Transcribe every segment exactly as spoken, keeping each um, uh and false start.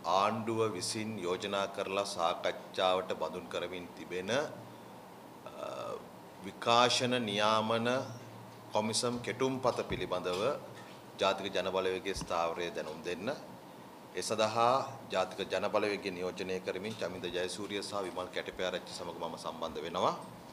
ආණ්ඩුව විසින් යෝජනා කරලා සාකච්ඡාවට බඳුන් කරමින් තිබෙන විකාශන නියාමන කොමිසම් කෙටුම්පත පිළිබඳව ජාතික ජනබලවේගයේ ස්ථාවරය දැනුම් දෙන්න. ඒ සඳහා ජාතික ජනබලවේගය නියෝජනය කරමින් චමින්ද ජයසූරිය සහ විමල් කැටපෑරච්චි සමග මම සම්බන්ධ වෙනවා.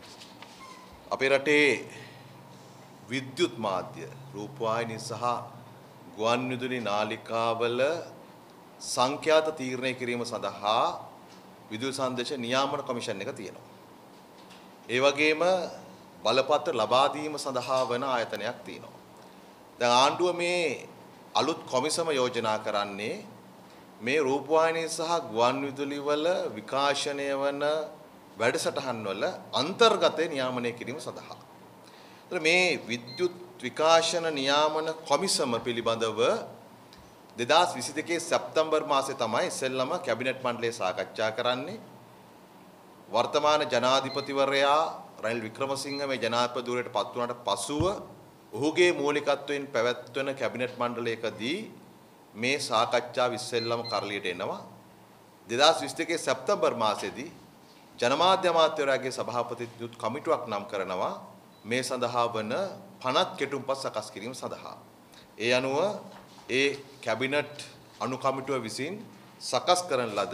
අපේ රටේ විද්‍යුත් මාධ්‍ය රූපවාහිනී සහ ගුවන් විදුලි නාලිකාවල සංඛ්‍යාත තීරණය කිරීම සඳහා විදුලි සංදේශ නියාමන කොමිෂන් එක තියෙනවා. ඒ වගේම බලපත්‍ර ලබා දීම සඳහා වන ආයතනයක් තියෙනවා. දැන් ආණ්ඩුව මේ අලුත් කොමිසම යෝජනා කරන්නේ මේ රූපවාහිනී සහ ගුවන් විදුලි වල විකාශනය වන වැඩසටහන් වල අන්තර්ගතය නියාමනය කිරීම සඳහා. ඒතර මේ විද්‍යුත් විකාශන නියාමන කොමිසම පිළිබඳව දෙදාස් විසි දෙකේ සැප්තැම්බර් මාසයේ තමයි ඉස්සෙල්ලම කැබිනට් මණ්ඩලය සාකච්ඡා කරන්නේ. වර්තමාන ජනාධිපතිවරයා රනිල් වික්‍රමසිංහ මේ ජනාධිපතිවරයාට පත් වුණාට පසුව ඔහුගේ මූලිකත්වයෙන් පැවැත්වෙන කැබිනට් මණ්ඩලයකදී මේ සාකච්ඡාව ඉස්සෙල්ලම කරලියට එනවා. දෙදාස් විසි දෙකේ සැප්තැම්බර් මාසයේදී ජනමාධ්‍ය අමාත්‍යවරයාගේ සභාපතිත්වයට කමිටුවක් නම් කරනවා මේ සඳහා වන පනත් කෙටුම්පත් සකස් කිරීම සඳහා. ඒ අනුව ඒ කැබිනට් අනු කමිටුව විසින් සකස් කරන ලද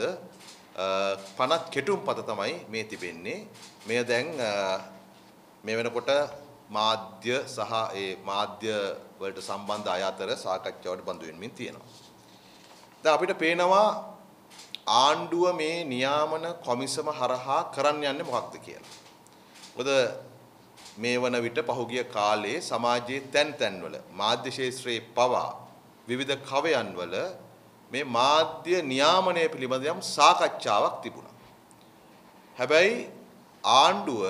පනත් කෙටුම්පත තමයි මේ තිබෙන්නේ. මෙය දැන් මේ වෙනකොට මාධ්‍ය සහ ඒ මාධ්‍ය වලට සම්බන්ධ අය අතර සාකච්ඡාවට බඳු වෙමින් තියෙනවා. දැන් අපිට පේනවා ආණ්ඩුව මේ නියාමන කොමිසම හරහා කරන්න යන්නේ මොකක්ද කියලා. මොකද මේ වන විට පහුගිය කාලේ සමාජයේ තැන් තැන්වල මාධ්‍ය ශාස්ත්‍රයේ පවා විවිධ කවයන් වල මේ මාධ්‍ය නියාමනය පිළිබඳ යම් සාකච්ඡාවක් තිබුණා. හැබැයි ආණ්ඩුව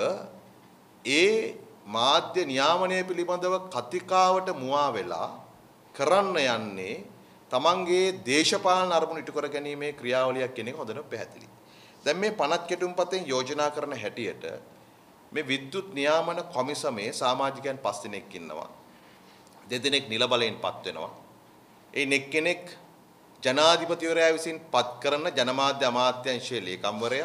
ඒ මාධ්‍ය නියාමනය පිළිබඳව කතිකාවට මුවා වෙලා කරන්න යන්නේ තමන්ගේ දේශපාලන අරමුණු ඉටු කර ගැනීමේ ක්‍රියාවලියක් කියන එක හොඳට පැහැදිලි. දැන් මේ පනත් කෙටුම්පතෙන් යෝජනා කරන හැටියට මේ විද්‍යුත් නියාමන කොමිසමේ සමාජිකයන් පස් දෙනෙක් ඉන්නවා. දෙදෙනෙක් නිල බලයෙන් පත් වෙනවා. ඒ එක්කෙනෙක් ජනාධිපතිවරයා විසින් පත් කරන ජනමාධ්‍ය අමාත්‍යාංශයේ ලේකම්වරයා.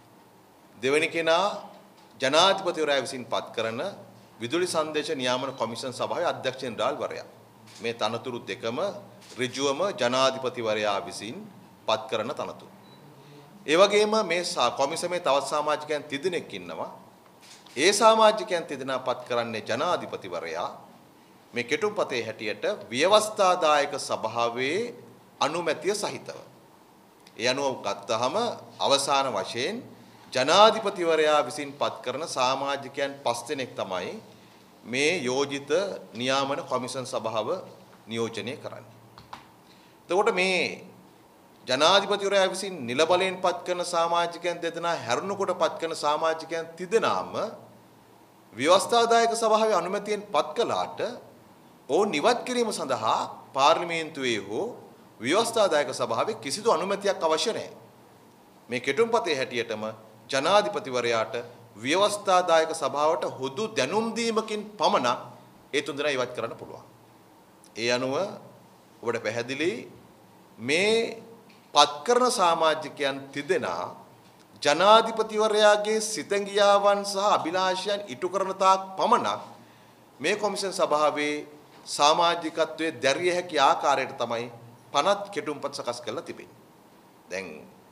දෙවෙනි කෙනා ජනාධිපතිවරයා විසින් පත් කරන විදුලි සංදේශ නියාමන කොමිෂන් සභාවේ අධ්‍යක්ෂ ජෙනරාල්වරයා. මේ තනතුරු දෙකම ඍජුවම ජනාධිපතිවරයා විසින් පත් කරන තනතුරු. ඒ වගේම මේ කොමිසමේ තවත් සමාජිකයන් තිදෙනෙක් ඉන්නවා. ඒ සමාජිකයන් තිදෙනා පත් කරන්නේ ජනාධිපතිවරයා. මේ කෙටුම්පතේ හැටියට ව්‍යවස්ථාදායක සභාවේ අනුමැතිය සහිතව. ඒ අනුව ගත්තහම අවසාන වශයෙන් ජනාධිපතිවරයා විසින් පත් කරන සමාජිකයන් පස් දෙනෙක් තමයි මේ යෝජිත නියාමන කොමිෂන් සභාව නියෝජනය කරන්නේ. එතකොට මේ ජනාධිපතිවරයා විසින් නිල බලයෙන් පත් කරන සමාජිකයන් දෙදෙනා හැරුණකොට පත් කරන සමාජිකයන් තිදෙනාම ව්‍යවස්ථාදායක සභාවේ අනුමැතියෙන් පත් කළාට ඔවුන් නිවත් කිරීම සඳහා පාර්ලිමේන්තුවේ හෝ ව්‍යවස්ථාදායක සභාවේ කිසිදු අනුමැතියක් අවශ්‍ය නැහැ. මේ කෙටුම්පතේ හැටියටම ජනාධිපතිවරයාට ව්‍යවස්ථාදායක සභාවට හුදු දැනුම් දීමකින් පමණක් ඒ තුන්දෙනා ඉවත් කරන්න පුළුවන්. ඒ අනුව ඔබට පැහැදිලි මේ පත් කරන සමාජිකයන් තිදෙනා ජනාධිපතිවරයාගේ සිතංගියාවන් සහ අභිලාෂයන් ඉටු කරන තාක් පමණක් මේ කොමිෂන් සභාවේ සමාජිකත්වයේ දැරිය හැකි ආකාරයට තමයි පනත් කෙටුම්පත් සකස් කරලා තිබෙන්නේ. දැන්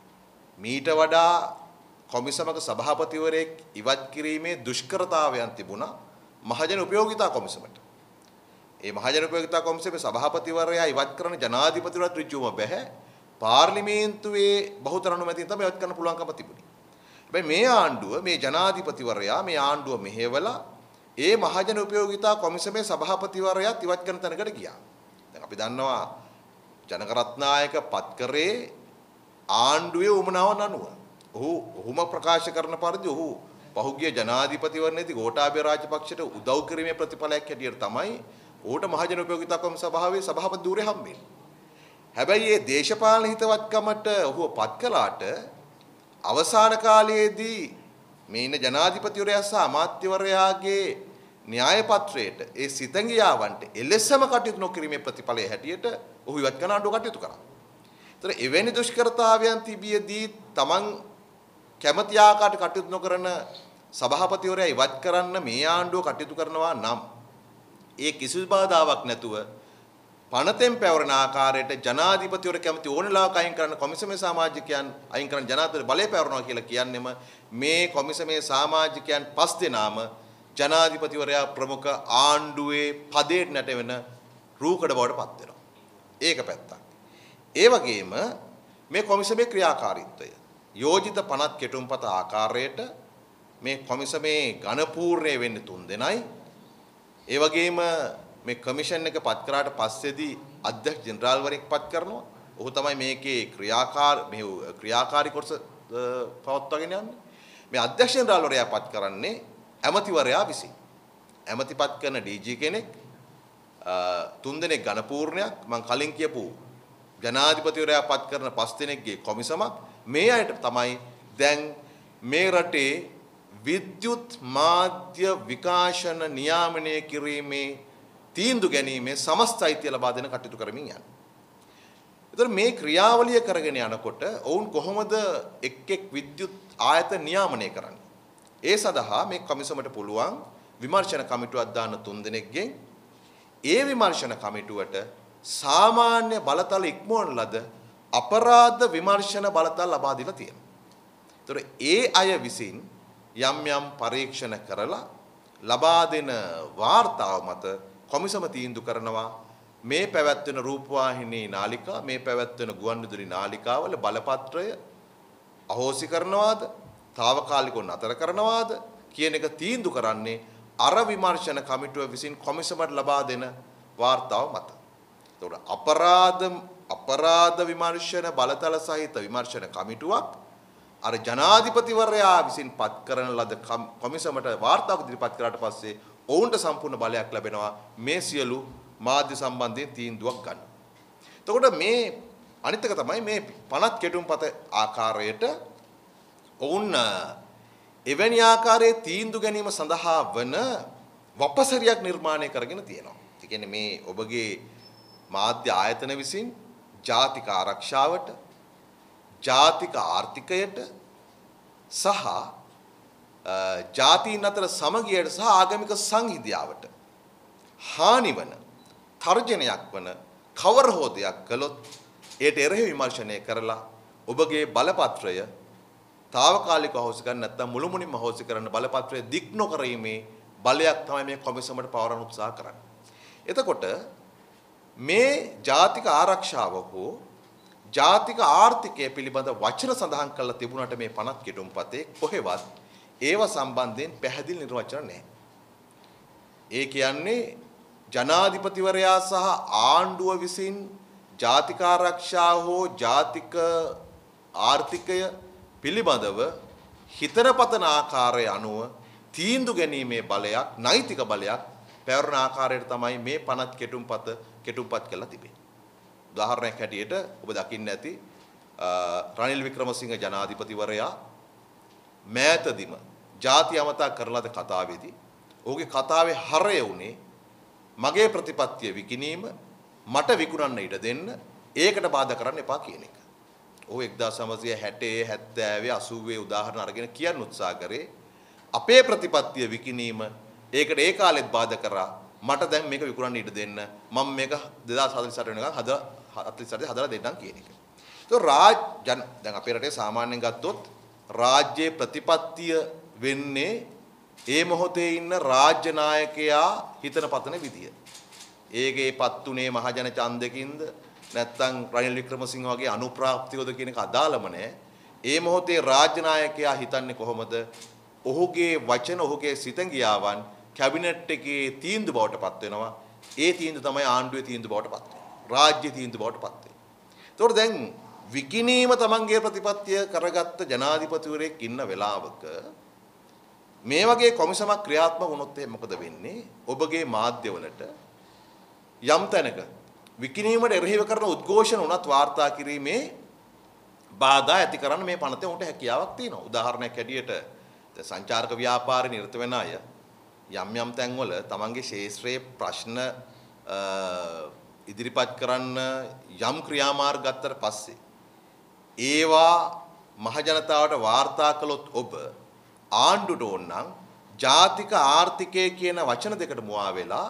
මීට වඩා කොමිසමක සභාපතිවරයෙක් ඉවත් කිරීමේ දුෂ්කරතාවයන් තිබුණා මහජන උපයෝගිතා කොමිසමට. ඒ මහජන උපයෝගිතා කොමිසමේ සභාපතිවරයා ඉවත් කරන ජනාධිපතිවරයාට ඍජුවම බැහැ. පාර්ලිමේන්තුවේ බහුතර අනුමැතියෙන් තමයි ඉවත් කරන්න පුළුවන්කම තිබුණේ. හැබැයි මේ ආණ්ඩුව මේ ජනාධිපතිවරයා මේ ආණ්ඩුව මෙහෙवला ඒ මහජන උපයෝගිතා කොමිසමේ සභාපතිවරයාත් ඉවත් කරන තැනකට ගියා. දැන් අපි දන්නවා ජනක රත්නායක පත් කරේ ආණ්ඩුවේ උමනාවන් අනුව. ඔහු ඔහුම ප්‍රකාශ කරන පරිදි ඔහු පහුගිය ජනාධිපතිවරණයේදී ගෝඨාභය රාජපක්ෂට උදව් කිරීමේ ප්‍රතිඵලයක් හැටියට තමයි ඔහුට මහජන උපයෝගිතා කොමිසම සභාවේ සභාපති ධූරය හම්බෙන්නේ. හැබැයි මේ දේශපාලන හිතවත්කමට ඔහුව පත් කළාට අවසාන කාලයේදී මේ ඉන්න ජනාධිපතිවරයා සහ අමාත්‍යවරයාගේ න්‍යාය පත්‍රයට ඒ සිතංගියාවන්ට එලෙසම කටයුතු නොකිරීමේ ප්‍රතිඵලය හැටියට ඔහු ඉවත් කරන ආණ්ඩුව කටයුතු කරා. ඒතර එවැනි දුෂ්කරතාවයන් තිබියදී තමන් කැමැති ආකාරයට කටයුතු නොකරන සභාපතිවරයා ඉවත් කරන්න මේ ආණ්ඩුව කටයුතු කරනවා නම් ඒ කිසිදු බාධාවක් නැතුව පනතෙන් පැවරෙන ආකාරයට ජනාධිපතිවරයා කැමති ඕනෙලාවක අයින් කරන්න කොමිසමේ සමාජිකයන් අයින් කරන්න ජනාධිපති බලය පැවරනවා කියලා කියන්නෙම මේ කොමිසමේ සමාජිකයන් පස් දෙනාම ජනාධිපතිවරයා ප්‍රමුඛ ආණ්ඩුවේ පදේට නැටවෙන රූකඩ බවට පත් වෙනවා. ඒක පැත්තක්. ඒ වගේම මේ කොමිසමේ ක්‍රියාකාරීත්වය යෝජිත පනත් කෙටුම්පත ආකාරයට මේ කොමිසමේ ඝනපූර්ණය වෙන්නේ තුන් දෙනයි. ඒ වගේම මේ කමිෂන් එක පත් කරාට පස්සේදී අධ්‍යක්ෂ ජෙනරාල්වරයෙක් පත් කරනවා. ඔහු තමයි මේකේ ක්‍රියාකාර මේ ක්‍රියාකාරී කොටස පවත්වාගෙන යන්නේ. මේ අධ්‍යක්ෂ ජෙනරාල්වරයා පත් කරන්නේ ඇමතිවරයා විසින්. ඇමතිපත් කරන ඩීජී කෙනෙක් තුන් දෙනෙක් ඝනපූර්ණයක් මම කලින් කියපු ජනාධිපතිවරයා පත් කරන පස් දෙනෙක්ගේ කොමිසමක් මේ අයට තමයි දැන් මේ රටේ විද්‍යුත් මාධ්‍ය විකාශන නියාමනය කිරීමේ තීන්දුව ගැනීමේ සමස්ත අයිතිය ලබා දෙන කටයුතු කරමින් යනවා. ඒතර මේ ක්‍රියාවලිය කරගෙන යනකොට ඔවුන් කොහොමද එක් එක් විද්‍යුත් ආයතන නියාමනය කරන්නේ? ඒ සඳහා මේ කමිසමට පුළුවන් විමර්ශන කමිටුවක් දාන්න තුන් දෙනෙක්ගෙන් ඒ විමර්ශන කමිටුවට සාමාන්‍ය බලතල ඉක්මවන ලද අපරාධ විමර්ශන බලතල ලබා දීලා තියෙනවා. ඒතර ඒ අය විසින් යම් යම් පරීක්ෂණ කරලා ලබා දෙන වාර්තාව මත කොමිසම තීන්දුව කරනවා මේ පැවැත්වෙන රූපවාහිනී නාලිකා මේ පැවැත්වෙන ගුවන්විදුලි නාලිකාවල බලපත්‍රය අහෝසි කරනවාද తాවකාලිකව නතර කරනවාද කියන එක තීන්දුව කරන්නේ අර විමර්ශන කමිටුව විසින් කොමිසමට ලබා දෙන වාර්තාව මත. ඒතකොට අපරාධ අපරාධ විමර්ශන බලතල සහිත විමර්ශන කමිටුවක් අර ජනාධිපතිවරයා විසින් පත් කරන ලද කොමිසමට වාර්තාවක් ඉදිරිපත් කරාට පස්සේ ඔවුන්ට සම්පූර්ණ බලයක් ලැබෙනවා මේ සියලු මාධ්‍ය සම්බන්ධයෙන් තීන්දුවක් ගන්න. එතකොට මේ අනිත් එක තමයි මේ පනත් කෙටුම්පත ආකාරයට ඔවුන් එවැනි ආකාරයේ තීන්දුව ගැනීම සඳහා වන වපසරියක් නිර්මාණය කරගෙන තියෙනවා. ඒ කියන්නේ මේ ඔබගේ මාධ්‍ය ආයතන විසින් ජාතික ආරක්ෂාවට, ජාතික ආර්ථිකයට සහ ජාතීන් අතර සමගියට සහ ආගමික සංහිඳියාවට හානි වන තර්ජනයක් වන කවර හෝ දෙයක් කළොත් ඒට එරෙහි විමර්ශනය කරලා ඔබගේ බලපත්‍රය తాවකාලිකව අහෝසි කරන්න නැත්නම් මුළුමනින්ම අහෝසි කරන්න බලපත්‍රය දික් නොකරීමේ බලයක් තමයි මේ කොමිසමට පවරන උත්සාහ කරන්නේ. එතකොට මේ ජාතික ආරක්ෂාව හෝ ජාතික ආර්ථිකය පිළිබඳ වචන සඳහන් කරලා තිබුණාට මේ පනත් කෙටුම්පතේ කොහෙවත් ඒව සම්බන්ධයෙන් පැහැදිලි නිර්වචන නැහැ. ඒ කියන්නේ ජනාධිපතිවරයා සහ ආණ්ඩුව විසින් ජාතික ආරක්ෂාව හෝ ජාතික ආර්ථිකය පිළිබඳව හිතන පතන ආකාරය අනුව තීන්දුව ගැනීමේ බලයක් නෛතික බලයක් පැවරන ආකාරයට තමයි මේ පනත් කෙටුම්පත කෙටුම්පත් කරලා තිබෙන්නේ. උදාහරණයක් හැටියට ඔබ දකින්න ඇති රනිල් වික්‍රමසිංහ ජනාධිපතිවරයා මෑතදීම ජාති අමතා කරලාද කතාවේදී ඔහුගේ කතාවේ හරය උනේ මගේ ප්‍රතිපත්තිය විකිණීම මට විකුණන්න ඉඩ දෙන්න ඒකට බාධා කරන්න එපා කියන එක. ඔහු එක්දාස් නවසිය හැටේ හැත්තෑවේ අසූවේ උදාහරණ අරගෙන කියන්න උත්සාහ කරේ අපේ ප්‍රතිපත්තිය විකිණීම ඒකට ඒ කාලෙත් බාධා කරා මට දැන් මේක විකුණන්න ඉඩ දෙන්න මම මේක දෙදාස් හතළිස් අට වෙනකන් හදලා හතළිස් අට හදලා දෙන්නම් කියන එක. ඒක රාජ් දැන් අපේ රටේ සාමාන්‍යයෙන් ගත්තොත් රාජ්‍යයේ ප්‍රතිපත්තිය වෙන්නේ ඒ මොහොතේ ඉන්න රාජ්‍ය නායකයා හිතන පතන විදිය. ඒකේ පත්තුනේ මහජන ඡන්දකින්ද නැත්නම් රනිල් වික්‍රමසිංහ වගේ අනුප්‍රාප්තියද කියන එක අදාළම නැහැ. ඒ මොහොතේ රාජ්‍ය නායකයා හිතන්නේ කොහොමද? ඔහුගේ වචන ඔහුගේ සිතංගියාවන් කැබිනට් එකේ තීන්දුව බවට පත් වෙනවා. ඒ තීන්දුව තමයි ආණ්ඩුවේ තීන්දුව බවට පත් වෙන්නේ. රාජ්‍ය තීන්දුව බවට පත් වෙන්නේ. ඒතකොට දැන් විකිණීම තමන්ගේ ප්‍රතිපත්තිය කරගත්ත ජනාධිපතිවරයෙක් ඉන්න වෙලාවක මේ වගේ කොමිසමක් ක්‍රියාත්මක වුණොත් මොකද වෙන්නේ? ඔබගේ මාධ්‍යවලට යම් තැනක විකිණීමට එරෙහිව කරන උද්ඝෝෂණ උනත් වාර්තා කිරීමේ බාධා ඇති කරන්න මේ පනතේ උන්ට හැකියාවක් තියෙනවා. උදාහරණයක් හැටියට සංචාරක ව්‍යාපාරේ නිරත වෙන අය යම් යම් තැන්වල තමන්ගේ ශේෂ්ත්‍රයේ ප්‍රශ්න ඉදිරිපත් කරන්න යම් ක්‍රියාමාර්ග ගත්තට පස්සේ ඒවා මහජනතාවට වාර්තා කළොත් ඔබ ආණ්ඩුවට ඕනනම් ජාතික ආර්ථිකය කියන වචන දෙකට මුවා වෙලා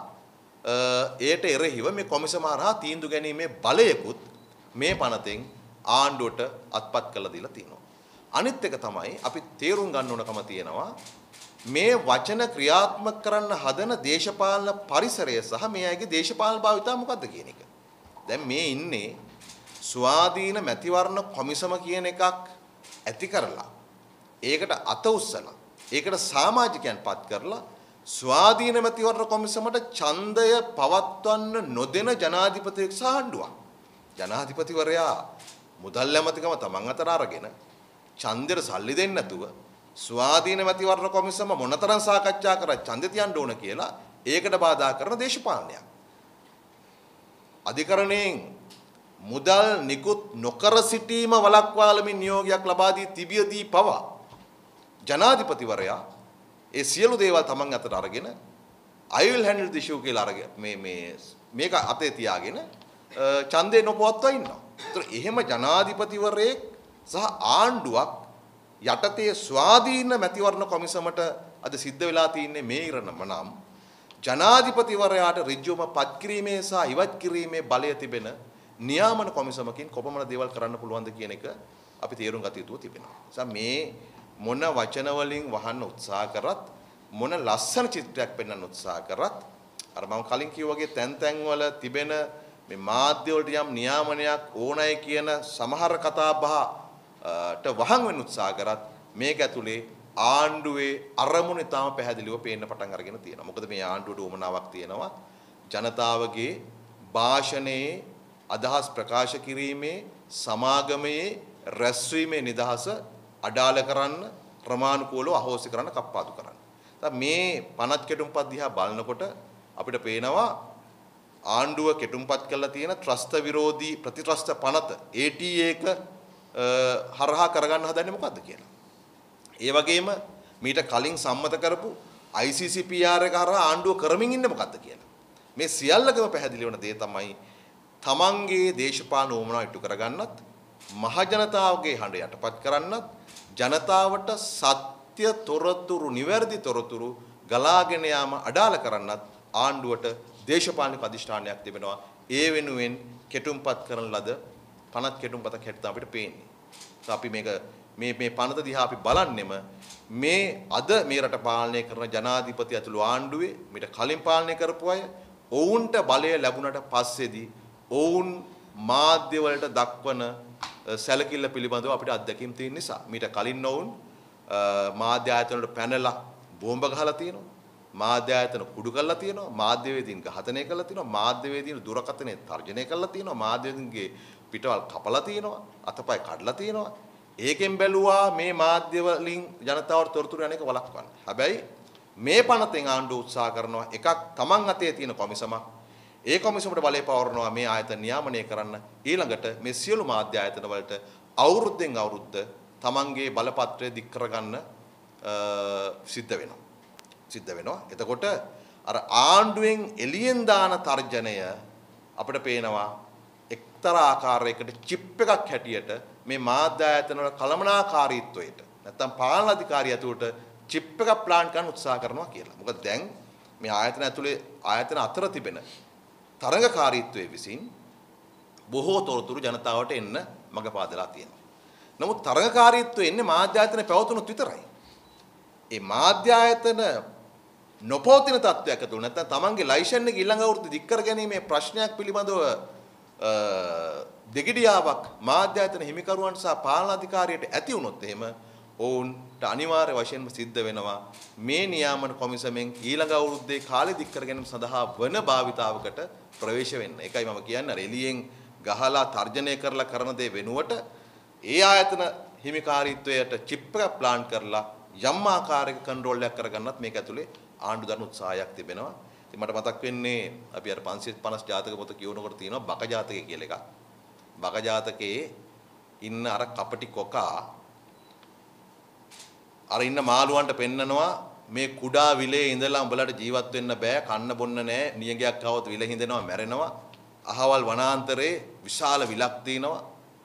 ඒට එරෙහිව මේ කොමිසම හරහා තීන්දුව ගැනීමේ බලයකුත් මේ පනතෙන් ආණ්ඩුවට අත්පත් කළා දීලා තියෙනවා. අනිත් එක තමයි අපි තේරුම් ගන්න ඕනකම තියෙනවා මේ වචන ක්‍රියාත්මක කරන්න හදන දේශපාලන පරිසරය සහ මේ අයගේ දේශපාලන භාවිතා මොකද්ද කියන එක. දැන් මේ ඉන්නේ ස්වාධීන මැතිවරණ කොමිසම කියන එකක් ඇති කරලා ඒකට අත උස්සලා ඒකට සමාජිකයන් පත් කරලා ස්වාධීන මැතිවරණ කොමිසමට ඡන්දය පවත්වන්න නොදෙන ජනාධිපතියෙක් සහ ආණ්ඩුවක්. ජනාධිපතිවරයා මුදල් ඇමතිකම තමන් අතර අරගෙන ඡන්දෙට සල්ලි දෙන්නේ නැතුව ස්වාධීන මැතිවරණ කොමිසම මොනතරම් සාකච්ඡා කරා ඡන්දෙ තියන්න ඕන කියලා ඒකට බාධා කරන දේශපාලනයක්. අධිකරණයෙන් මුදල් නිකුත් නොකර සිටීම වළක්වාලමින් නියෝගයක් ලබා දී තිබියදී පවා ජනාධිපතිවරයා ඒ සියලු දේවල් තමන් අතට අරගෙන I will handle the issue කියලා අරගෙන මේ මේ මේක අතේ තියාගෙන ඡන්දේ නොපවත්වා ඉන්නවා. ඒතර එහෙම ජනාධිපතිවරයෙක් සහ ආණ්ඩුවක් යටතේ ස්වාධීන මැතිවරණ කොමිසමට අද සිද්ධ වෙලා තියෙන්නේ මේ ඉරණම නම් ජනාධිපතිවරයාට ඍජුවම පත් කිරීමේ සහ ඉවත් කිරීමේ බලය තිබෙන නියාමන කොමිසමකින් කොපමණ දේවල් කරන්න පුළුවන්ද කියන එක අපි තේරුම් ගත යුතුව තිබෙනවා. නිසා මේ මොන වචන වලින් වහන්න උත්සාහ කරත් මොන ලස්සන චිත්‍රයක් පෙන්වන්න උත්සාහ කරත් අර මම කලින් කිව්වා වගේ තැන් තැන් වල තිබෙන මේ මාධ්‍ය වලට යම් නියාමනයක් ඕනයි කියන සමහර කතා බහට වහන් වෙන්න උත්සාහ කරත් මේක ඇතුලේ ආණ්ඩුවේ අරමුණ තාම පැහැදිලිව පේන්න පටන් අරගෙන තියෙනවා. මොකද මේ ආණ්ඩුවට උවමනාවක් තියෙනවා ජනතාවගේ භාෂණයේ අදහස් ප්‍රකාශ කිරීමේ සමාගමේ රැස්වීමේ නිදහස අඩාල කරන්න ක්‍රමානුකූලව අහෝසි කරන්න කප්පාදු කරන්න. මේ පනත් කෙටුම්පත් දිහා බලනකොට අපිට පේනවා ආණ්ඩුව කෙටුම්පත් කරලා තියෙන ත්‍රස්ත විරෝධී ප්‍රතිත්‍රස්ත පනත A T A එක හරහා කරගන්න හදන්නේ මොකද්ද කියලා. ඒ වගේම මීට කලින් සම්මත කරපු I C C P R එක හරහා ආණ්ඩුව කරමින් ඉන්නේ මොකද්ද කියලා. මේ සියල්ලකම පැහැදිලි වෙන දේ තමයි තමන්ගේ දේශපාලන උවමනාව ඉටු කරගන්නත් මහජනතාවගේ හඬ යටපත් කරන්නත් ජනතාවට සත්‍ය තොරතුරු නිවැරදි තොරතුරු ගලාගෙන යාම අඩාල කරන්නත් ආණ්ඩුවට දේශපාලනික අධිෂ්ඨානයක් තිබෙනවා. ඒ වෙනුවෙන් කෙටුම්පත් කරන ලද පනත් කෙටුම්පතක් හැටියට අපිට පේන්නේ. අපි මේක මේ මේ පනත දිහා අපි බලන්නෙම මේ අද මේ රට පාලනය කරන ජනාධිපති ඇතුළු ආණ්ඩුවේ මීට කලින් පාලනය කරපු අය ඔවුන්ට බලය ලැබුණට පස්සේදී ඔවුන් මාධ්‍ය වලට දක්වන සැලකිල්ල පිළිබඳව අපිට අත්දැකීම් තියෙන නිසා මීට කලින් ඔවුන් මාධ්‍ය ආයතන වලට පැනලා බෝම්බ ගහලා තියෙනවා. මාධ්‍ය ආයතන කුඩු කරලා තියෙනවා. මාධ්‍ය වේදීන් ඝාතනය කරලා තියෙනවා. මාධ්‍ය වේදීන් දුරකථනය තර්ජනය කරලා තියෙනවා. මාධ්‍ය වේදීන්ගේ පිටවල් කපලා තියෙනවා. අතපය කඩලා තියෙනවා. ඒකෙන් බැලුවා මේ මාධ්‍ය වලින් ජනතාවට තොරතුරු යන එක වළක්වන්න. හැබැයි මේ පනතෙන් ආණ්ඩුව උත්සාහ කරනවා එකක් තමන් අතේ තියෙන කොමිසමක් ඒ කොමිසමට බලය පවරනවා මේ ආයතන නියාමනය කරන්න. ඊළඟට මේ සියලු මාධ්‍ය ආයතන වලට අවුරුද්දෙන් අවුරුද්ද තමන්ගේ බලපත්‍රය දික් කරගන්න සිද්ධ වෙනවා. සිද්ධ වෙනවා. එතකොට අර ආණ්ඩුවෙන් එළියෙන් දාන තර්ජනය අපිට පේනවා එක්තරා ආකාරයකට චිප් එකක් හැටියට මේ මාධ්‍ය ආයතන වල කළමනාකාරීත්වයට නැත්තම් පාලන අධිකාරිය ඇතුළට චිප් එකක් ප්ලාන් කරන්න උත්සාහ කරනවා කියලා. මොකද දැන් මේ ආයතන ඇතුලේ ආයතන අතර තිබෙන තරඟකාරීත්වයේ විසින් බොහෝ තොරතුරු ජනතාවට එන්න මඟ පාදලා තියෙනවා. නමුත් තරඟකාරීත්වය එන්නේ මාධ්‍ය ආයතන පැවතුනොත් විතරයි. ඒ මාධ්‍ය ආයතන නොපවතින තත්ත්වයක් ඇතුළු නැත්නම් තමන්ගේ ලයිසන් එක ඊළඟ අවුරුද්ද දික් කර ගැනීමේ ප්‍රශ්නයක් පිළිබඳව දෙගිඩියාවක් මාධ්‍ය ආයතන හිමිකරුවන්ට සහ පාලන අධිකාරියට ඇති වුණොත් එහෙම ඔවුන්ට අනිවාර්ය වශයෙන්ම සිද්ධ වෙනවා මේ නියාමන කොමිසමෙන් ඊළඟ අවුරුද්දේ කාලෙ දික් කර ගැනීම සඳහා වන භාවිතාවකට ප්‍රවේශ වෙන්න. ඒකයි මම කියන්නේ අර එළියෙන් ගහලා තර්ජනය කරලා කරන දේ වෙනුවට ඒ ආයතන හිමිකාරීත්වයට චිප් එක ප්ලාන් කරලා යම් ආකාරයක කන්ට්‍රෝල් එකක් කරගන්නත් මේක ඇතුලේ ආණ්ඩු දරන උත්සාහයක් තිබෙනවා. ඉතින් මට මතක් වෙන්නේ අපි අර පන්සිය පනස් ජාතක පොත කියවනකොට තියෙනවා බක ජාතකය කියලා එකක්. බක ජාතකයේ ඉන්න අර කපටි කොකා අර ඉන්න මාළුවන්ට පෙන්නනවා මේ කුඩා විලේ ඉඳලා උඹලට ජීවත් වෙන්න බෑ කන්න බොන්න නෑ නියගයක් આવොත් විල හිඳෙනවා මැරෙනවා අහවල් වනාන්තරේ විශාල විලක් තියෙනවා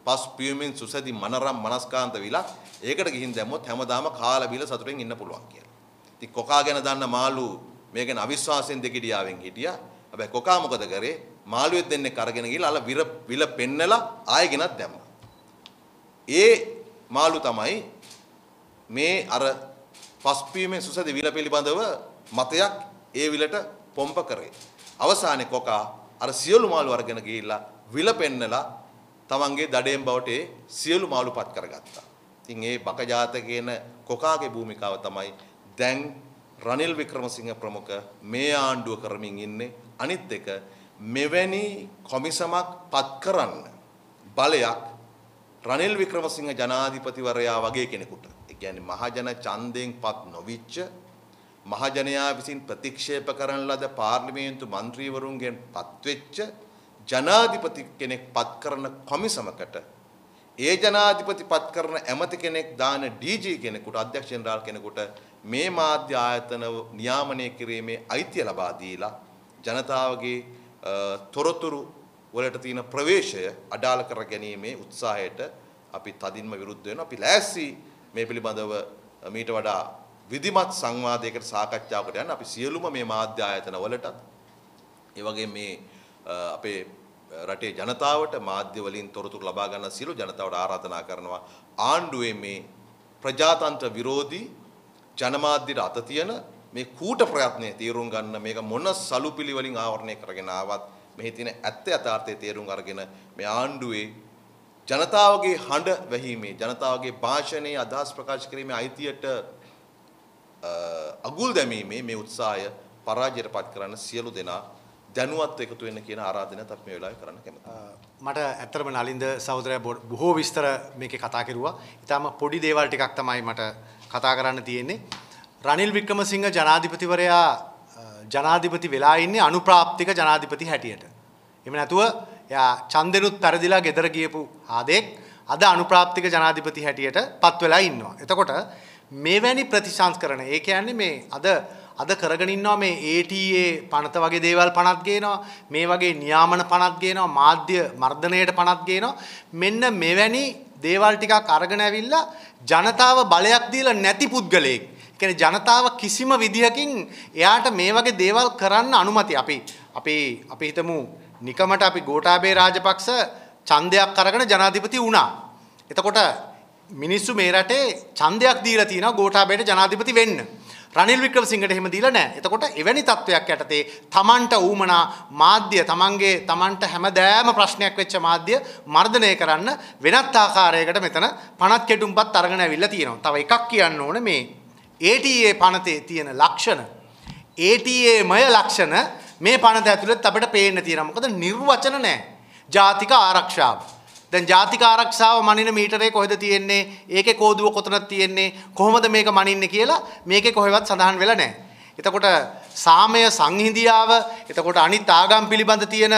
පස් පියුමෙන් සුසැදි මනරම් මනස්කාන්ත විලක් ඒකට ගිහින් දැම්මොත් හැමදාම කාලා බීලා සතුටෙන් ඉන්න පුළුවන් කියලා. ඉතින් කොකා ගැන දන්න මාළු මේ ගැන අවිශ්වාසයෙන් දෙකිඩියාවෙන් හිටියා. හැබැයි කොකා මොකද කරේ? මාළුවෙක් දෙන්නෙක් අරගෙන ගිහලා අල විර විල පෙන්නලා ආයෙ ගෙනත් දැම්මා. ඒ මාළු තමයි මේ අර පස් පියුමෙන් සුසැදි විල පිළිබඳව මතයක් ඒ විලට පොම්ප කරේ. අවසානයේ කොකා අර සියලු මාළු අරගෙන ගිහිල්ලා විල පෙන්නලා තමන්ගේ දඩේම් බවට ඒ සියලු මාළු පත් කරගත්තා. ඉතින් ඒ බක ජාතකයේන කොකාගේ භූමිකාව තමයි දැන් රනිල් වික්‍රමසිංහ ප්‍රමුඛ මේ ආණ්ඩුව කරමින් ඉන්නේ. අනිත් එක මෙවැනි කොමිසමක් පත් කරන්න බලයක් රනිල් වික්‍රමසිංහ ජනාධිපතිවරයා වගේ කෙනෙකුට, ඒ කියන්නේ මහජන ඡන්දයෙන් පත් නොවිච්ච මහජනයා විසින් ප්‍රතික්ෂේප කරන ලද පාර්ලිමේන්තු මන්ත්‍රීවරුන්ගෙන් පත්වෙච්ච ජනාධිපති කෙනෙක් පත් කරන කොමිසමකට ඒ ජනාධිපති පත් කරන ඇමති කෙනෙක් දාන ඩීජී කෙනෙකුට, අධ්‍යක්ෂ ජෙනරාල් කෙනෙකුට මේ මාධ්‍ය ආයතන නියාමනය කිරීමේ අයිතිය ලබා දීලා ජනතාවගේ තොරතුරු වලට තියෙන ප්‍රවේශය අඩාල කර ගැනීමේ උත්සාහයට අපි තදින්ම විරුද්ධ වෙනවා. අපි ලෑස්ති මේ පිළිබඳව මීට වඩා විධිමත් සංවාදයකට සාකච්ඡාවකට යන්න. අපි සියලුම මේ මාධ්‍ය ආයතන වලටත් ඒ වගේ මේ අපේ රටේ ජනතාවට මාධ්‍ය වලින් තොරතුරු ලබා ගන්න සියලු ජනතාවට ආරාධනා කරනවා. ආණ්ඩුවේ මේ ප්‍රජාතන්ත්‍ර විරෝධී ජනමාධ්‍යට අත තියෙන මේ කූට ප්‍රයත්නය තීරුම් ගන්න, මේක මොන සලුපිලි වලින් ආවරණය කරගෙන ආවත් මෙහි තියෙන ඇත්ත යථාර්ථය තේරුම් අරගෙන මේ ආණ්ඩුවේ ජනතාවගේ හඬ වැහිීමේ, ජනතාවගේ භාෂණයේ අදහස් ප්‍රකාශ කිරීමේ අයිතියට අගුල් දැමීමේ මේ උත්සාහය පරාජයට පත් කරන්න සියලු දෙනා දැනුවත් එකතු වෙන්න කියන ආරාධනයත් අපි මේ වෙලාවේ කරන්න කැමතියි. මට ඇත්තටම නලින්ද සහෝදරයා බොහෝ විස්තර මේකේ කතා කරුවා. ඊටාම පොඩි දේවල් ටිකක් තමයි මට කතා කරන්න තියෙන්නේ. රනිල් වික්‍රමසිංහ ජනාධිපතිවරයා ජනාධිපති වෙලා ඉන්නේ අනුප්‍රාප්තික ජනාධිපති හැටියට. එහෙම නැතුව එයා ඡන්දෙනුත් පෙරදිලා ගෙදර ගියපු ආදෙක් අද අනුප්‍රාප්තික ජනාධිපති හැටියට පත් වෙලා ඉන්නවා. එතකොට මේවැනි ප්‍රතිසංස්කරණ, ඒ කියන්නේ මේ අද අද කරගෙන ඉන්නවා මේ ඒ ටී ඒ පනත වගේ දේවල් පනත් ගේනවා, මේ වගේ නියාමන පනත් ගේනවා, මාධ්‍ය මර්ධනයට පනත් ගේනවා. මෙන්න මෙවැනි දේවල් ටිකක් අරගෙන ඇවිල්ලා ජනතාව බලයක් දීලා නැති පුද්ගලයෙක්, ඒ කියන්නේ ජනතාව කිසිම විදිහකින් එයාට මේ වගේ දේවල් කරන්න අනුමැතිය අපි අපි අපි හිතමු නිකමට අපි ගෝඨාභය රාජපක්ෂ ඡන්දයක් අරගෙන ජනාධිපති වුණා. එතකොට මිනිස්සු මේ රටේ ඡන්දයක් දීලා තියෙනවා ගෝඨාභයට ජනාධිපති වෙන්න. රනිල් වික්‍රමසිංහට එහෙම දීලා නැහැ. එතකොට එවැනි තත්වයක් යටතේ තමන්ට ඌමනා මාධ්‍ය, තමන්ගේ තමන්ට හැමදාම ප්‍රශ්නයක් වෙච්ච මාධ්‍ය මර්ධනය කරන්න වෙනත් ආකාරයකට මෙතන පනත් කෙටුම්පත් අරගෙන ඇවිල්ලා තියෙනවා. තව එකක් කියන්න ඕනේ, මේ ඒ ටී ඒ පනතේ තියෙන ලක්ෂණ, ඒ ටී ඒ මය ලක්ෂණ මේ පනත ඇතුළත් අපිට පේන්න තියෙනවා. මොකද නිර්වචන නැහැ. ජාතික ආරක්ෂාව. දැන් ජාතික ආරක්ෂාව මනින මීටරේ කොහෙද තියෙන්නේ? ඒකේ කෝදුව කොතනද තියෙන්නේ? කොහොමද මේක මනින්නේ කියලා මේකේ කොහෙවත් සඳහන් වෙලා නැහැ. එතකොට සාමය සංහිඳියාව, එතකොට අනිත් ආගම් පිළිබඳ තියෙන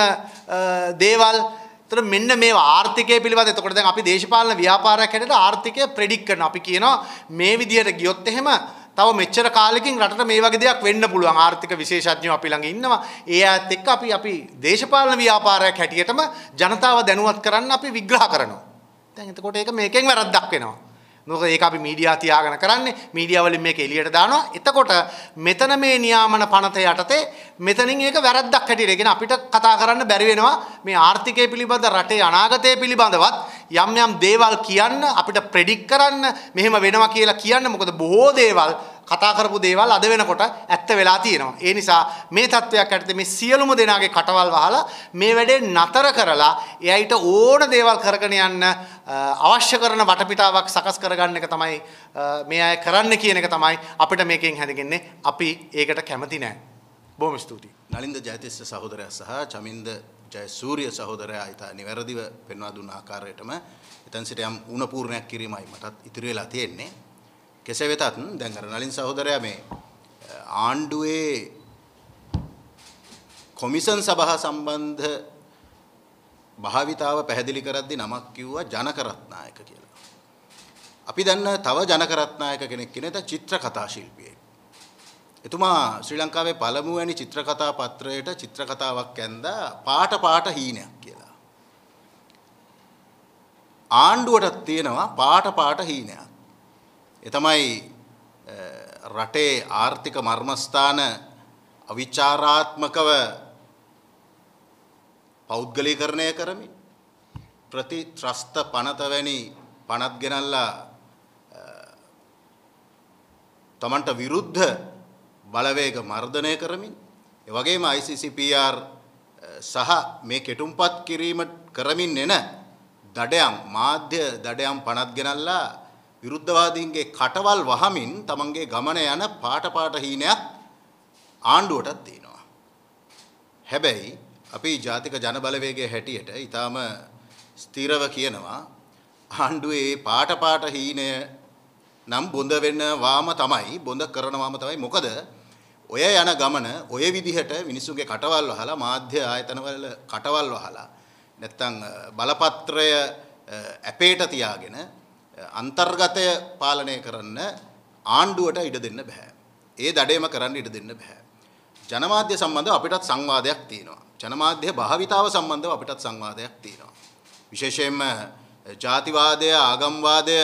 දේවල්, එතකොට මෙන්න මේවා ආර්ථිකය පිළිබඳ. එතකොට දැන් අපි දේශපාලන ව්‍යාපාරයක් හැටියට ආර්ථිකය ප්‍රෙඩික්ට් කරනවා. අපි කියනවා මේ විදියට ගියොත් එහෙම තව මෙච්චර කාලෙකින් රටට මේ වගේ දෙයක් වෙන්න පුළුවන්. ආර්ථික විශේෂඥයෝ අපි ළඟ ඉන්නවා. ඒ අයත් එක්ක අපි අපි දේශපාලන ව්‍යාපාරයක් හැටියටම ජනතාව දැනුවත් කරන්න අපි විග්‍රහ කරනවා. දැන් එතකොට ඒක මේකෙන් වැරද්දක් වෙනවා. මොකද ඒක අපි මීඩියා තියාගෙන කරන්නේ. මීඩියා වලින් මේක එළියට දානවා. එතකොට මෙතන මේ නියාමන පනත යටතේ මෙතනින් ඒක වැරද්දක් හැටියට. ඒ කියන්නේ අපිට කතා කරන්න බැරි වෙනවා මේ ආර්ථිකය පිළිබඳ, රටේ අනාගතය පිළිබඳවත් යම් යම් දේවල් කියන්න, අපිට ප්‍රෙඩික්ට් කරන්න, මෙහෙම වෙනවා කියලා කියන්න. මොකද බොහෝ දේවල් කතා කරපු දේවල් අද වෙනකොට ඇත්ත වෙලා තියෙනවා. ඒ නිසා මේ තත්වයක් යටතේ මේ සියලුම දෙනාගේ කටවල් වහලා මේ වැඩේ නතර කරලා එයයිට ඕන දේවල් කරගෙන යන්න අවශ්‍ය කරන වටපිටාවක් සකස් කරගන්න එක තමයි මේ අය කරන්න කියන එක තමයි අපිට මේකෙන් හැදෙන්නේ. අපි ඒකට කැමති නැහැ. බොහොම ස්තුතියි. නලින්ද ජයතිස්ස සහෝදරයා සහ චමින්ද ජයසූරිය සහෝදරයා ඊට නිවැරදිව පෙන්වා දුන්න ආකාරයටම එතන සිට යම් උණපූර්ණයක් කිරීමයි මටත් ඉතිරි වෙලා තියෙන්නේ. කෙසේ වෙතත් දැන් අර නලින් සහෝදරයා මේ ආණ්ඩුවේ කොමිෂන් සභා සම්බන්ධ භාවිතාව පැහැදිලි කරද්දී නමක් කිව්වා ජනක රත්නායක කියලා. අපි දන්න තව ජනක රත්නායක කෙනෙක් කියන එක චිත්‍රකතා ශිල්පියෙක්. එතුමා ශ්‍රී ලංකාවේ පළමුවැනි චිත්‍රකතා පත්‍රයට චිත්‍රකතාවක් ඇඳා පාට පාට හීනයක් කියලා. ආණ්ඩුවටත් තියෙනවා පාට පාට හීනයක්. ඒ තමයි රටේ ආර්ථික මර්මස්ථාන අවිචාරාත්මකව පෞද්ගලීකරණය කරමින් ප්‍රතිත්‍රස්ත පනත වැනි පනත් ගෙනල්ලා තමන්ට විරුද්ධ බලවේග මර්ධනය කරමින් ඒ වගේම I C C P R සහ මේ කෙටුම්පත් කිරීම කරමින් එන දඩයම් මාධ්‍ය දඩයම් පනත් ගෙනල්ලා විරුද්ධවාදීන්ගේ කටවල් වහමින් තමන්ගේ ගමන යන පාට පාට හීනයක් ආණ්ඩුවටත් තියෙනවා. හැබැයි අපි ජාතික ජනබලවේගයේ හැටියට ඊටාම ස්ථිරව කියනවා ආණ්ඩුවේ පාට පාට හීනය නම් බොඳ වෙනවාම තමයි බොඳ කරනවාම තමයි. මොකද ඔය යන ගමන ඔය විදිහට මිනිසුන්ගේ කටවල් වහලා මාධ්‍ය ආයතනවල කටවල් වහලා නැත්තම් බලපත්‍රය ඇපේට තියාගෙන අන්තර්ගතය පාලනය කරන්න ආණ්ඩුවට ඉඩ දෙන්න බෑ. ඒ දඩේම කරන්න ඉඩ දෙන්න බෑ. ජනමාධ්‍ය සම්බන්ධව අපිටත් සංවාදයක් තියෙනවා. ජනමාධ්‍ය භාවිතාව සම්බන්ධව අපිටත් සංවාදයක් තියෙනවා. විශේෂයෙන්ම ජාතිවාදය ආගම්වාදය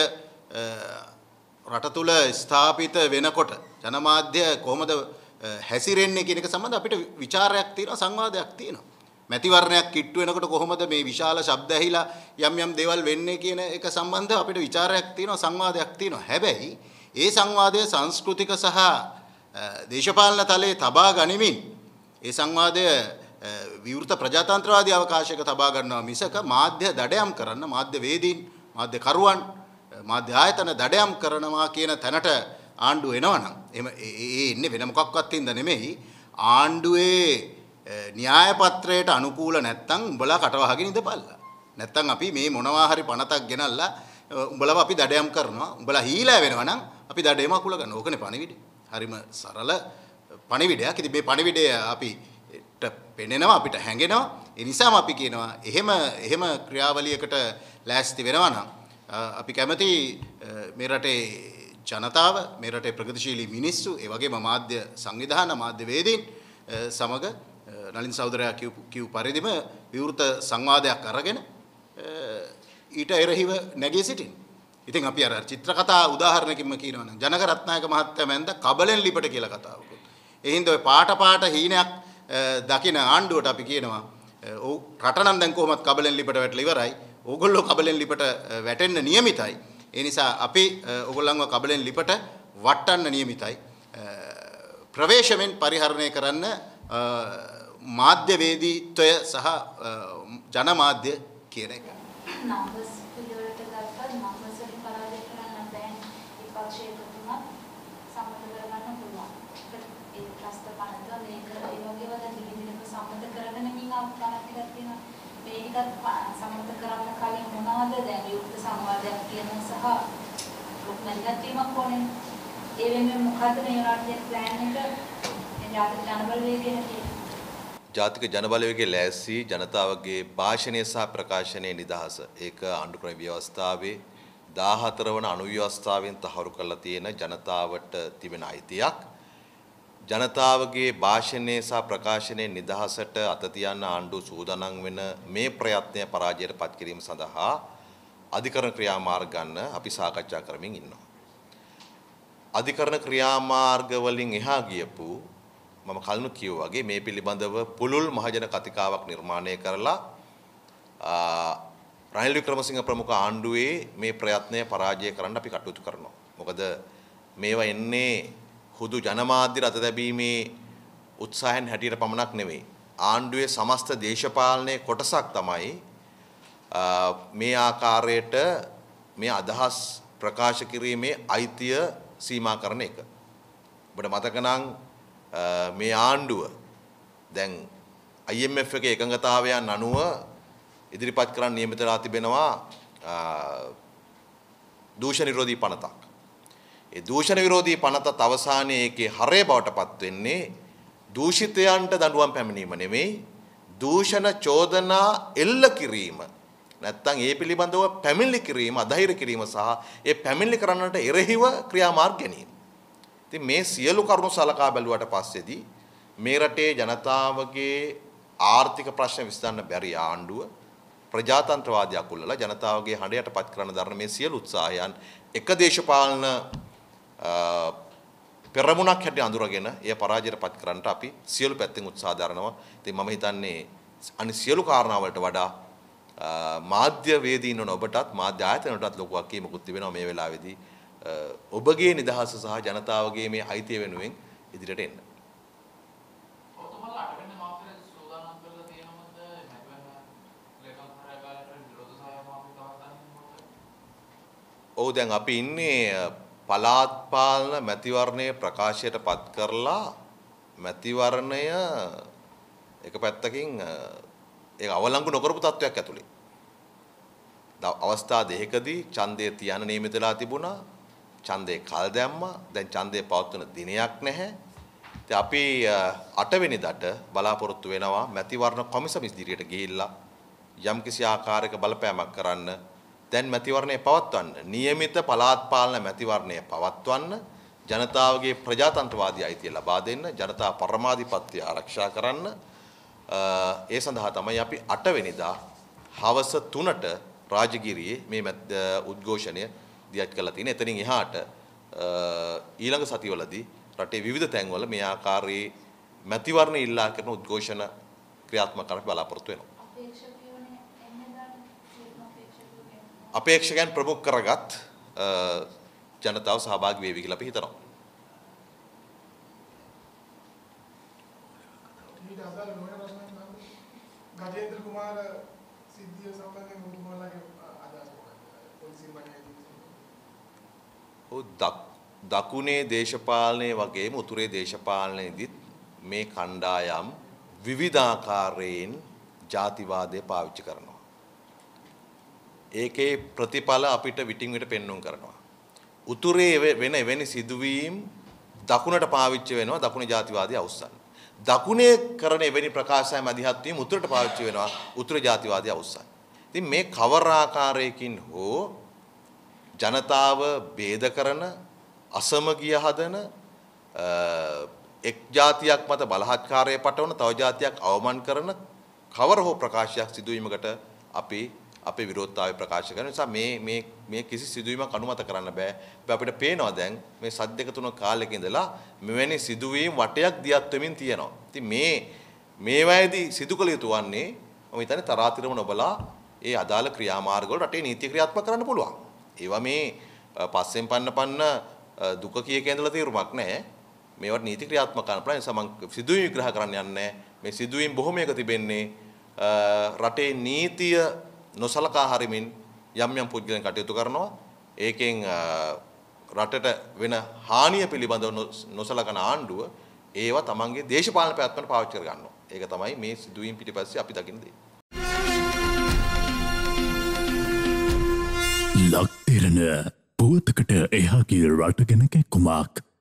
රට තුල ස්ථාපිත වෙනකොට ජනමාධ්‍ය කොහොමද හැසිරෙන්නේ කියන එක සම්බන්ධව අපිට ਵਿਚාරයක් තියෙනවා, සංවාදයක් තියෙනවා. මැතිවරණයක් කිට්ටු වෙනකොට කොහොමද මේ විශාල ශබ්ද ඇහිලා යම් යම් දේවල් වෙන්නේ කියන එක සම්බන්ධව අපිට ਵਿਚාරයක් තියෙනවා, සංවාදයක් තියෙනවා. හැබැයි ඒ සංවාදය සංස්කෘතික සහ දේශපාලන තලයේ තබා ගනිමින් ඒ සංවාදය විවෘත ප්‍රජාතන්ත්‍රවාදී අවකාශයක තබා ගන්නවා මිසක මාධ්‍ය දඩයම් කරන්න, මාධ්‍ය වේදීන්, මාධ්‍ය කරුවන්, මාධ්‍ය ආයතන දඩයම් කරනවා කියන තැනට ආණ්ඩුව එනවනම් එහෙම ඒ ඉන්නේ වෙන මොකක්වත් හින්ද නෙමෙයි. ආණ්ඩුවේ න්‍යාය පත්‍රයට අනුකූල නැත්තම් උඹලා කටවහගෙන ඉඳපල්ලා. නැත්තම් අපි මේ මොනවා හරි පනතක් ගෙනල්ලා උඹලව අපි දඩයම් කරනවා. උඹලා හීලා වෙනවා නම් අපි දඩේම අකුල ගන්න. ඕකනේ පණිවිඩය. හරිම සරල පණිවිඩයක්. ඉතින් මේ පණිවිඩය අපිට පෙනෙනවා, අපිට හැඟෙනවා. ඒ නිසාම අපි කියනවා එහෙම එහෙම ක්‍රියාවලියකට ලෑස්ති වෙනවා නම් අපි කැමති මේ රටේ ජනතාව, මේ රටේ ප්‍රගතිශීලී මිනිස්සු, ඒ වගේම මාධ්‍ය සංවිධාන, මාධ්‍ය වේදීන් සමග නලින් සහෝදරයා කියු පරිදිම විවෘත සංවාදයක් අරගෙන ඊට එරෙහිව නැගී සිටින්. ඉතින් අපි අර චිත්‍රකතා උදාහරණකින්ම කියනවා නම් ජනක රත්නායක මහත්තයා මැන්ද කබලෙන් ලිපට කියලා කතාවකුත්. ඒ හින්දා ඔය පාට පාට හීනයක් දකින ආණ්ඩුවට අපි කියනවා ඔව් රට නම් දැන් කොහොමත් කබලෙන් ලිපට වැටලා ඉවරයි. ඕගොල්ලෝ කබලෙන් ලිපට වැටෙන්න නියමිතයි. ඒ නිසා අපි ඕගොල්ලන්ව කබලෙන් ලිපට වටන්න නියමිතයි. ප්‍රවේශමෙන් පරිහරණය කරන්න මාධ්‍යවේදීත්වය සහ ජනමාධ්‍ය කියන එක. නම්බර්ස් පිළිවෙලට ගත්තත් නම්බර්ස් වලින් පරාජය කරන්න බෑ. විපක්ෂයේ තුනක් සම්මත කරගන්න පුළුවන්. ඒ ත්‍රස්ත පනත මේක ඒ වගේම දැන් දිගින් සම්මත කරගෙන මින් අවස්ථාවක් ටිකක් තියෙනවා. මේකත් සම්මත කරන්න කලින් මොනවද දැන් යුක්ත සංවාදයක් කියන සහ ලොකුමැදිහත්වීමක් ඕනේ. ඒ වෙනුවෙන් මොකද්ද මේ රටේ ප්ලෑන් එක? ජාතික ජනබලවේගයේ හැටියට ජාතික ජනබලවේගයේ ලෑස්ති ජනතාවගේ භාෂණය සහ ප්‍රකාශනයේ නිදහස. ඒක ආණ්ඩුක්‍රම ව්‍යවස්ථාවේ දාහතර වන අනුව්‍යවස්ථාවෙන් තහවුරු කරලා තියෙන ජනතාවට තිබෙන අයිතියක්. ජනතාවගේ භාෂණය සහ ප්‍රකාශනයේ නිදහසට අත තියන්න ආණ්ඩුව සූදානම් වෙන මේ ප්‍රයත්නය පරාජයට පත් කිරීම සඳහා අධිකරණ ක්‍රියාමාර්ග ගන්න අපි සාකච්ඡා කරමින් ඉන්නවා. අධිකරණ ක්‍රියාමාර්ග වලින් එහා ගියපු මම කලින් කිව්වා වගේ මේ පිළිබඳව පුළුල් මහජන කතිකාවක් නිර්මාණය කරලා රනිල් වික්‍රමසිංහ ප්‍රමුඛ ආණ්ඩුවේ මේ ප්‍රයත්නය පරාජය කරන්න අපි කටයුතු කරනවා. මොකද මේවා එන්නේ හුදු ජනමාධ්‍ය රට දැබීමේ උත්සාහයෙන් හැටියට පමණක් නෙවෙයි. ආණ්ඩුවේ සමස්ත දේශපාලනයේ කොටසක් තමයි මේ ආකාරයට මේ අදහස් ප්‍රකාශ කිරීමේ අයිතිය සීමා කරන එක. ඔබට මතක නම් මේ ආණ්ඩුව දැන් I M F එකේ එකඟතාවයන් අනුව ඉදිරිපත් කරන්න නියමිත වෙලා තිබෙනවා දූෂණ විරෝධී පනතක්. ඒ දූෂණ විරෝධී පනතත් අවසානයේ ඒකේ හරය බවට පත් වෙන්නේ දූෂිතයන්ට දඬුවම් පැමිණීම නෙමෙයි දූෂණ චෝදනා එල්ල කිරීම. නැත්තම් ඒ පිළිබඳව පැමිණිලි කිරීම, අධෛර්ය කිරීම සහ ඒ පැමිණිලි කරන්නට එරෙහිව ක්‍රියාමාර්ග ගැනීම. ඉතින් මේ සියලු කරුණු සලකා බැලුවට පස්සේදී මේ රටේ ජනතාවගේ ආර්ථික ප්‍රශ්න විසඳන්න බැරි ආණ්ඩුව ප්‍රජාතන්ත්‍රවාදයක් උල්ලලා ජනතාවගේ හඬ යටපත් කරන දරන මේ සියලු උත්සාහයන් එක දේශපාලන පෙරමුණක් හැටියට අඳුරගෙන එය පරාජයටපත් කරන්නට අපි සියලු පැත්තෙන් උත්සාහ දරනවා. ඉතින් මම හිතන්නේ අනිත් සියලු කාරණා වලට වඩා මාධ්‍ය වේදීන් වන ඔබටත් මාධ්‍ය ආයතනවලටත් ලොකු වගකීමකුත් තිබෙනවා මේ වෙලාවේදී ඔබගේ නිදහස සහ ජනතාවගේ මේ අයිතිය වෙනුවෙන් ඉදිරියට එන්න. ඔව් දැන් අපි ඉන්නේ පළාත් පාලන මැතිවරණය ප්‍රකාශයට පත් කරලා මැතිවරණය එක පැත්තකින් ඒක අවලංගු නොකරපු තත්වයක් ඇතුලේ. අවස්ථා දෙකකදී ඡන්දය තියන්න නියමිත වෙලා තිබුණා. ඡන්දේ කල් දැම්මා. දැන් ඡන්දේ පවත්වන දිනයක් නැහැ. ඉතින් අපි අට වෙනිදාට බලාපොරොත්තු වෙනවා මැතිවරණ කොමිසම ඉදිරියට ගිහිල්ලා යම්කිසි ආකාරයක බලපෑමක් කරන්න. දැන් මැතිවරණය පවත්වන්න. නියමිත පළාත් පාලන මැතිවරණය පවත්වන්න. ජනතාවගේ ප්‍රජාතන්ත්‍රවාදී අයිතිය ලබා දෙන්න. ජනතා පරමාධිපත්‍ය ආරක්ෂා කරන්න. ඒ සඳහා තමයි අපි අට වෙනිදා හවස තුනට රාජගිරියේ මේ උද්ඝෝෂණය දියත් කරලා තියෙන්නේ. එතනින් එහාට ඊළඟ සතිවලදී රටේ විවිධ තැන්වල මේ ආකාරයේ මැතිවරණ ඉල්ලා කරන උද්ඝෝෂණ ක්‍රියාත්මක කරන්න බලාපොරොත්තු වෙනවා. අපේක්ෂකයන් ප්‍රමුඛ කරගත් ජනතාව සහභාගී වේවි කියලා අපි හිතනවා. ගජේන්ද්‍ර කුමාර සිද්ධිය සම්බන්ධයෙන් ඔබතුමාලගේ අදහස මොකක්ද? පොලිසිය මණ්ඩලයේ දකුණේ දේශපාලනයේ වගේම උතුරේ දේශපාලනයේදීත් මේ කණ්ඩායම් විවිධාකාරයෙන් ජාතිවාදය පාවිච්චි කරනවා. ඒකේ ප්‍රතිඵල අපිට විටින් විට පෙන්වුම් කරනවා. උතුරේ වෙන එවැනි සිදුවීම් දකුණට පාවිච්චි වෙනවා දකුණේ ජාතිවාදය අවුස්සන්න. දකුණේ කරන එවැනි ප්‍රකාශයන් මැදිහත් වීම උතුරට පාවිච්චි වෙනවා උතුර ජාතිවාදය අවුස්සන්න. ඉතින් මේ කවර ආකාරයකින් හෝ ජනතාව ભેද කරන අසමගිය හදන එක් ජාතියක් මත බලහත්කාරය පටවන තව ජාතියක් අවමන් කරන කවර හෝ ප්‍රකාශයක් සිදුවීමකට අපි අපේ විරෝධතාවය ප්‍රකාශ කරන නිසා මේ මේ මේ කිසි සිදුවීමක් අනුමත කරන්න බෑ. අපිට පේනවා දැන් මේ සද්දක තුන කාලෙක ඉඳලා මෙවැනි සිදුවීම් වටයක් දියත් වෙමින් තියෙනවා. ඉතින් මේ මේවැයේදී සිදු කළ යුතු වන්නේ මම හිතන්නේ තරාතිරම නොබලා ඒ අදාළ ක්‍රියාමාර්ග වල රටේ නීති ක්‍රියාත්මක කරන්න පුළුවන්. ඒවා මේ පස්සෙන් පන්න පන්න දුක කියක ඉඳලා තීරුමක් නැහැ. මේවට නීති ක්‍රියාත්මක කරන්න පුළුවන්. ඒ නිසා මම සිදුවීම් විග්‍රහ කරන්න යන්නේ මේ සිදුවීම් බොහොමයක තිබෙන්නේ රටේ නීතිය නොසලකා හරිමින් යම් යම් පුද්ගලයන් කටයුතු කරනවා. ඒකෙන් රටට වෙන හානිය පිළිබඳව නොසලකන ආණ්ඩුව ඒවා තමන්ගේ දේශපාලන පැවැත්මට පාවිච්චි කර ගන්නවා. ඒක තමයි මේ සිදුවීම් පිටිපස්සේ අපි දකින දේ. ලක්තිරණ පුවතකට එහාගේ රටගෙන කැක්කුමක්